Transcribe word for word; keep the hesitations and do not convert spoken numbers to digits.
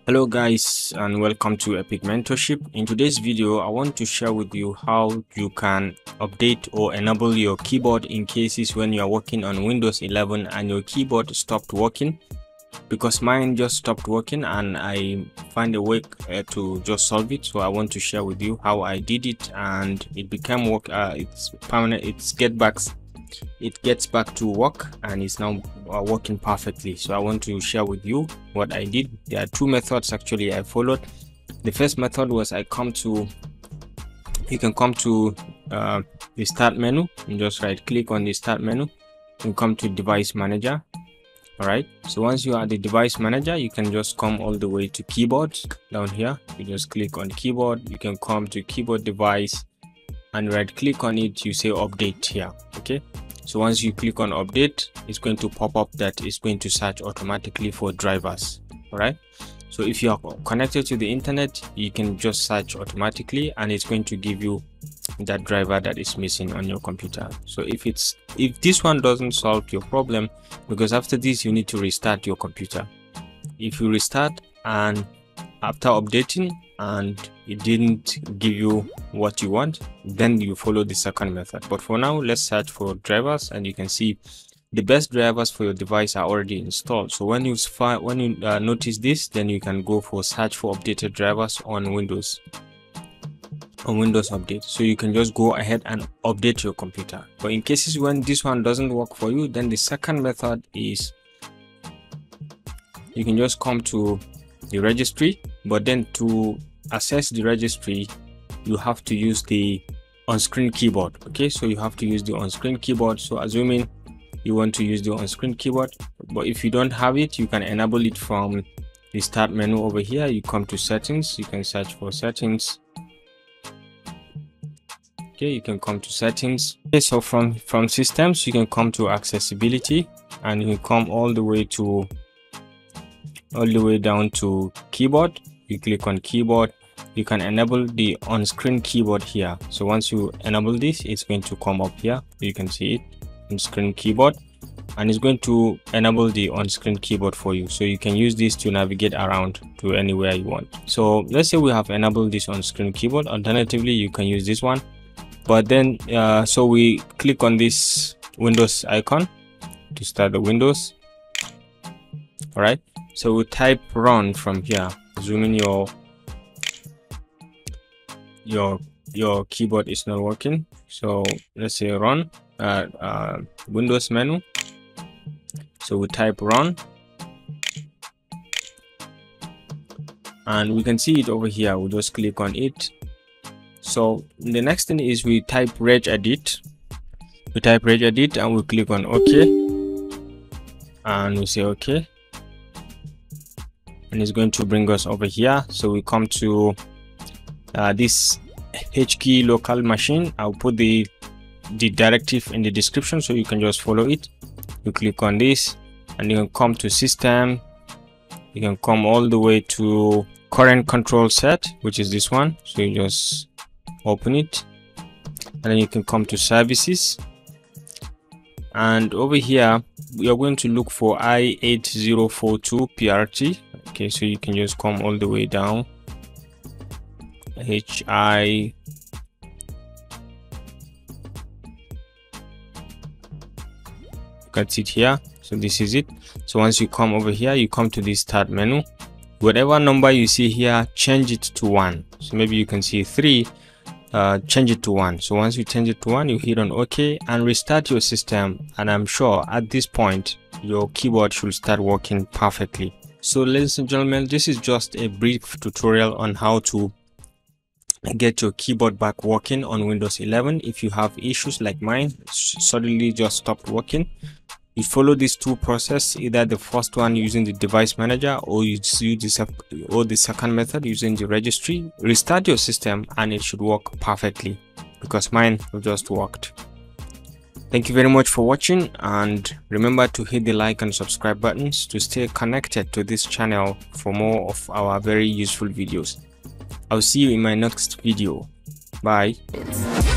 Hello guys, and welcome to Epic Mentorship. In today's video I want to share with you how you can update or enable your keyboard in cases when you are working on Windows eleven and your keyboard stopped working, because mine just stopped working and I find a way uh, to just solve it. So I want to share with you how I did it and it became work uh, it's permanent it's get back it gets back to work and it's now uh, working perfectly. So I want to share with you what I did. There are two methods actually I followed. The first method was I come to you can come to uh, the start menu and just right click on the start menu and come to device manager. All right, so once you are the device manager, you can just come all the way to keyboard down here. You just click on keyboard. You can come to keyboard device and right click on it. You say update here. Okay, so once you click on update, it's going to pop up that it's going to search automatically for drivers. All right, so if you are connected to the internet, you can just search automatically and it's going to give you that driver that is missing on your computer. So if it's if this one doesn't solve your problem, because after this you need to restart your computer. If you restart and after updating and it didn't give you what you want, then you follow the second method. But for now, let's search for drivers, and you can see the best drivers for your device are already installed. So when you find when you uh, notice this, then you can go for search for updated drivers on Windows on Windows Update. So you can just go ahead and update your computer. But in cases when this one doesn't work for you, then the second method is you can just come to the registry, but then to access the registry you have to use the on-screen keyboard. Okay, so you have to use the on-screen keyboard. So assuming you want to use the on-screen keyboard, but if you don't have it, you can enable it from the start menu over here. You come to settings, you can search for settings. Okay, you can come to settings. Okay, so from from systems you can come to accessibility and you can come all the way to all the way down to keyboard. You click on keyboard. You can enable the on-screen keyboard here. So once you enable this, it's going to come up here. You can see it, on-screen keyboard, and it's going to enable the on-screen keyboard for you. So you can use this to navigate around to anywhere you want. So let's say we have enabled this on-screen keyboard. Alternatively, you can use this one. But then uh, so we click on this Windows icon to start the Windows. All right, so we type run from here, assuming your your your keyboard is not working. So let's say run uh, uh, Windows menu. So we type run and we can see it over here. We'll just click on it. So the next thing is we type Regedit. We type Regedit and we click on OK and we say OK, and it's going to bring us over here. So we come to uh, this H key local machine. I'll put the the directive in the description so you can just follow it. You click on this and you can come to system. You can come all the way to CurrentConrolSet, which is this one. So you just open it and then you can come to services, and over here we are going to look for I eight zero four two P R T. Okay, so you can just come all the way down, H I got it here. So this is it. So once you come over here, you come to this start menu. Whatever number you see here, change it to one. So maybe you can see three. Uh, change it to one. So once you change it to one, you hit on OK and restart your system, and I'm sure at this point your keyboard should start working perfectly. So ladies and gentlemen, this is just a brief tutorial on how to get your keyboard back working on Windows eleven. If you have issues like mine, suddenly just stopped working, you follow these two processes, either the first one using the device manager or you use this or the second method using the registry. Restart your system and it should work perfectly, because mine just worked. Thank you very much for watching, and remember to hit the like and subscribe buttons to stay connected to this channel for more of our very useful videos. I'll see you in my next video. Bye.